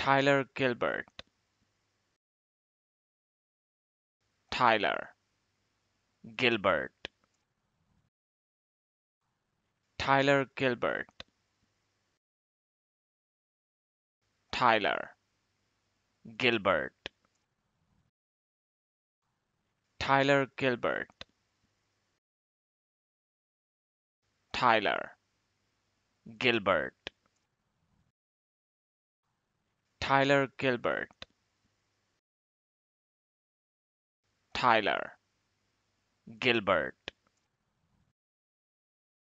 Tyler Gilbert. Tyler Gilbert. Tyler Gilbert. Tyler Gilbert. Tyler Gilbert. Tyler Gilbert. Tyler Gilbert. Tyler Gilbert.